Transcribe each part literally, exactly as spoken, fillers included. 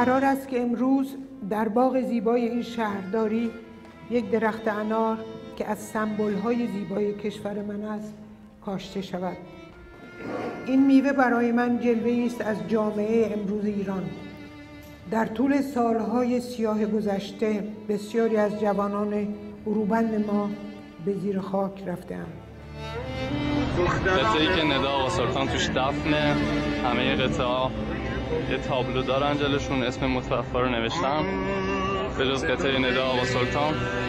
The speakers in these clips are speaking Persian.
قرار است که امروز در باغ زیبای این شهرداری یک درخت انار که از سمبول‌های زیبای کشور من است کاشته شود. این میوه برای من جلوه‌ای است از جامعه امروز ایران. در طول سالهای سیاه گذشته بسیاری از جوانان اروبند ما به زیر خاک رفته‌اند. قطعه‌ای که ندا آقا سلطان توش دفنه، همه قطعه‌ها یه تابلو دارن جلوشون، اسم متوفا رو نوشتم به جز قطعه ندا آقا سلطان.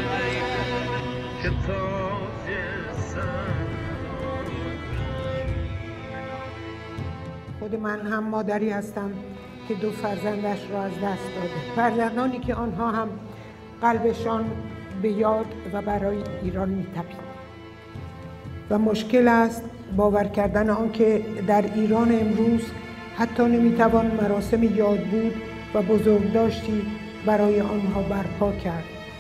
خود من هم مادری هستم که دو فرزندش را از دست داده، فرزندانی که آنها هم قلبشان به یاد و برای ایران می‌تپید و مشکل است باور کردن آن که در ایران امروز حتی نمیتوان مراسم یاد بود و بزرگداشتی برای آنها برپا کرد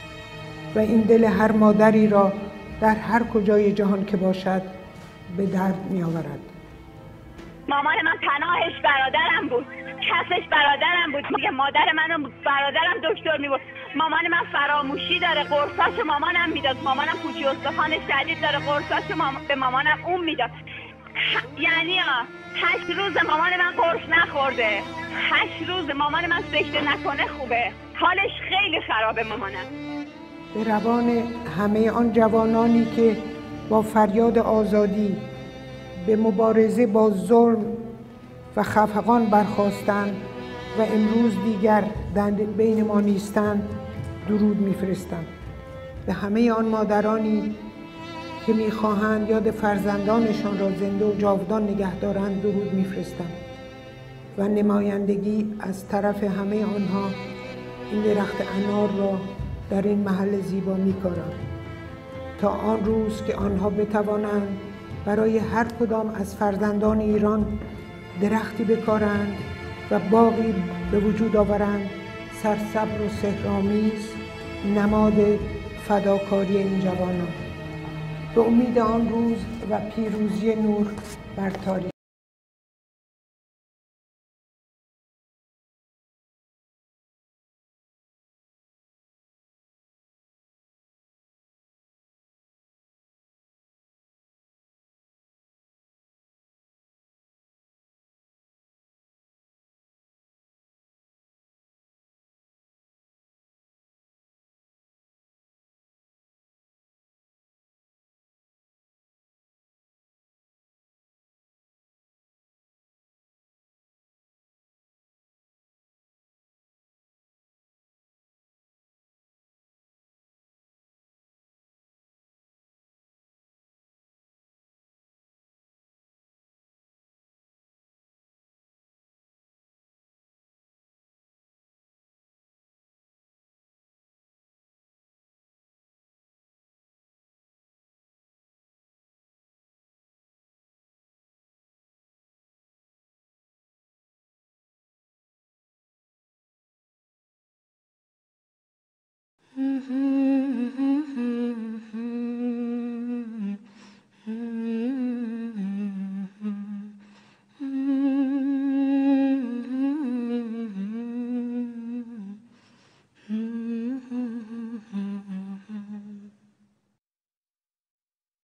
و این دل هر مادری را در هر کجای جهان که باشد به درد می آورد. مامان من پناهش برادرم بود، کسش برادرم بود، میگه مادر منو برادرم دکتر میبود. مامان من فراموشی داره، قرصاش مامانم میداد، مامانم پوچی استخوان شدید داره، قرصاش مامان... به مامانم اون میداد. یعنی هشت روز مامان من قرص نخورده، هشت روز مامان من سکته نکنه خوبه، حالش خیلی خرابه مامانم. به روان همه آن جوانانی که با فریاد آزادی به مبارزه با ظلم و خفقان برخاستند و امروز دیگر در بین ما نیستند درود میفرستم. به همه آن مادرانی که میخواهند یاد فرزندانشان را زنده و جاودان نگه دارند درود میفرستم و نمایندگی از طرف همه آنها این درخت انار را در این محل زیبا میکارم تا آن روز که آنها بتوانند برای هر کدام از فرزندان ایران درختی بکارند و باغی به وجود آورند سرسبز و سحرآمیز، نماد فداکاری این جوانان. به امید آن روز و پیروزی نور بر تاریخ. Mm-hmm.